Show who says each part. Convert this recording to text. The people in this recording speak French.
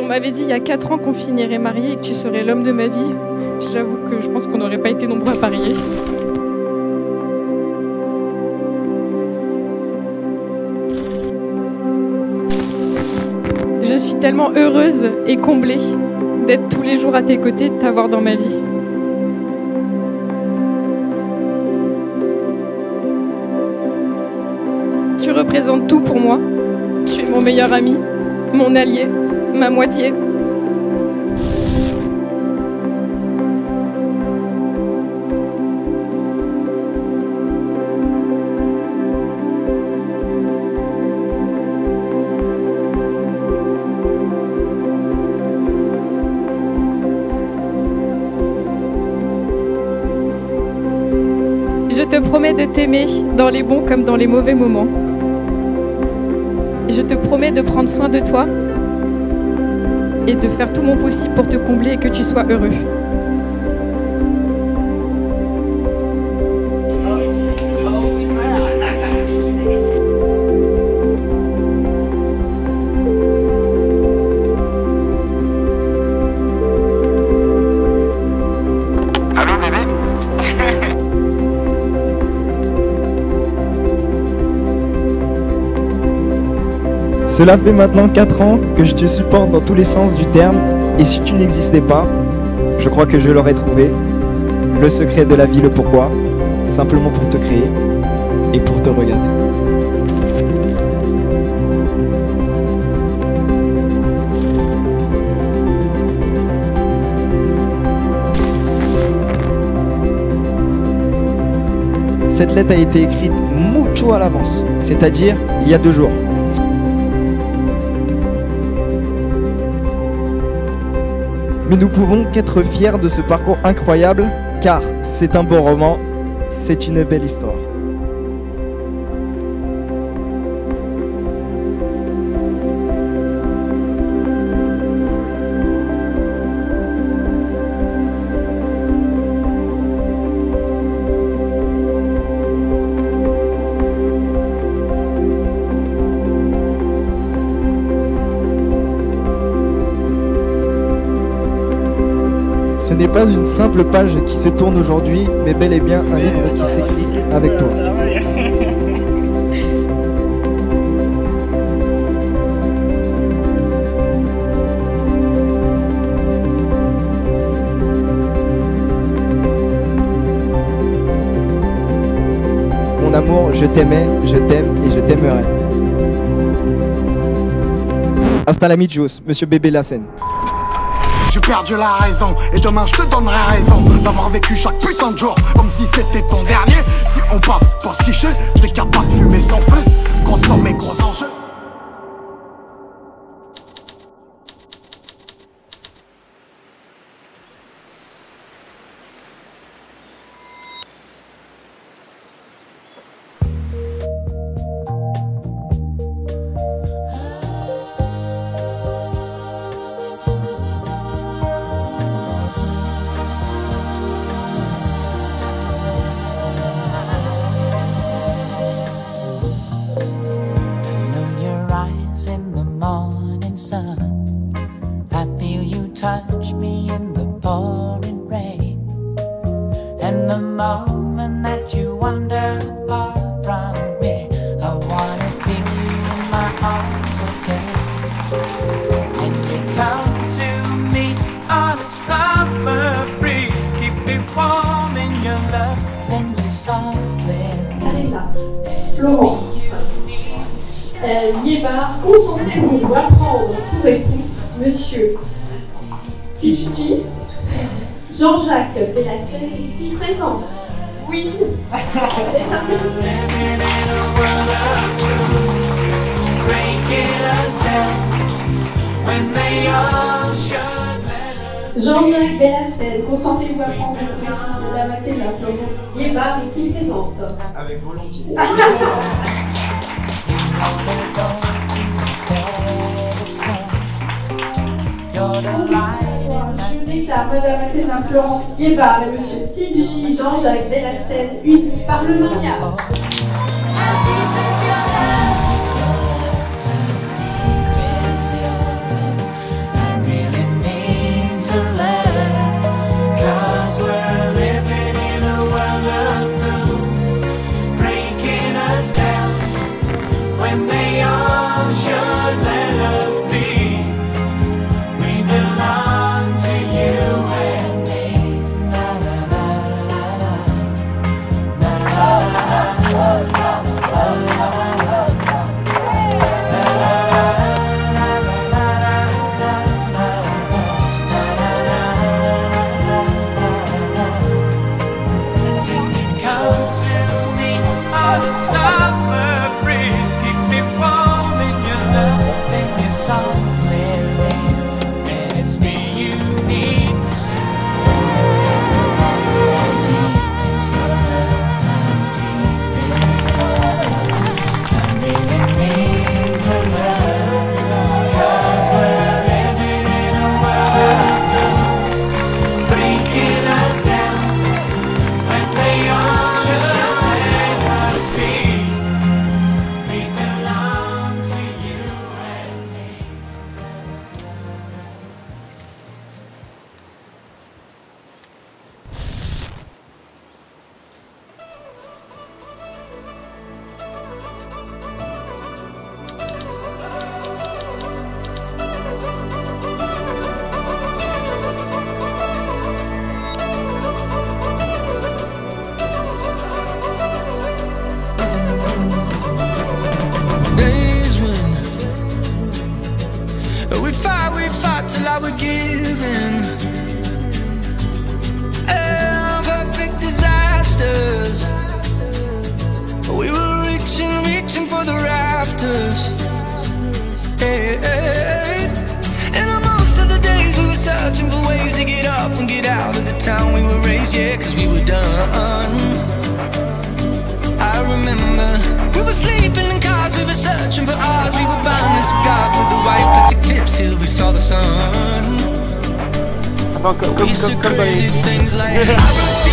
Speaker 1: m'avait dit il y a 4 ans qu'on finirait mariés et que tu serais l'homme de ma vie, j'avoue que je pense qu'on n'aurait pas été nombreux à parier. Je suis tellement heureuse et comblée d'être tous les jours à tes côtés, de t'avoir dans ma vie. Tu représentes tout pour moi. Tu es mon meilleur ami, mon allié, ma moitié. Je te promets de t'aimer dans les bons comme dans les mauvais moments. Je te promets de prendre soin de toi et de faire tout mon possible pour te combler et que tu sois heureux.
Speaker 2: Cela fait maintenant 4 ans que je te supporte dans tous les sens du terme, et si tu n'existais pas, je crois que je l'aurais trouvé. Le secret de la vie, le pourquoi, simplement pour te créer et pour te regarder. Cette lettre a été écrite mucho à l'avance, c'est-à-dire il y a 2 jours. Mais nous pouvons qu'être fiers de ce parcours incroyable, car c'est un beau roman, c'est une belle histoire. Ce n'est pas une simple page qui se tourne aujourd'hui, mais bel et bien un livre qui s'écrit avec toi. Mon amour, je t'aimais, je t'aime et je t'aimerai. Hasta la mijos, monsieur Bébé Lassène.
Speaker 3: J'ai perdu la raison et demain je te donnerai raison d'avoir vécu chaque putain de jour comme si c'était ton dernier. Si on passe postiché, c'est qu'il n'y a pas de fumée sans feu. Gros sommet, gros enjeu.
Speaker 4: Touch me in the pouring rain, and the moment that you wander apart from me, I wanna feel you in my arms again. And you come to me on a summer breeze, keep me warm in your love, then you softly leave.
Speaker 5: Florence, Yéba, consentez-vous à prendre pour époux Monsieur Tijji, Jean-Jacques Bellassène, ici présent. Oui. Jean-Jacques Bellassène, consentez-vous à prendre pour époux Madame Athéna Florence Yéba, ici présente.
Speaker 2: Avec volontiers.
Speaker 5: Je déclare Madame Athéna Florence Yéba et Monsieur Tijji Jean-Jacques Bellassène unis par le mariage.
Speaker 6: get out of the town we were raised, yeah, cause we were done. I remember we were sleeping in cars, we were searching for ours, we were burning cigars with the white plastic tips till we saw the sun. We said crazy things like I